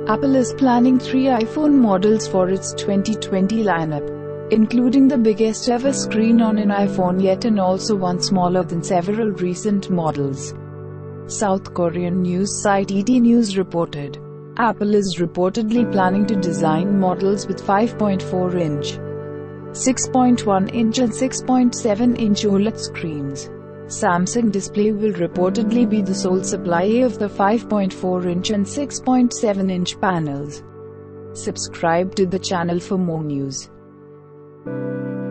Apple is planning 3 iPhone models for its 2020 lineup, including the biggest ever screen on an iPhone yet and also one smaller than several recent models. South Korean news site ETNews reported. Apple is reportedly planning to design models with 5.4-inch, 6.1-inch and 6.7-inch OLED screens. Samsung Display will reportedly be the sole supplier of the 5.4-inch and 6.7-inch panels. Subscribe to the channel for more news.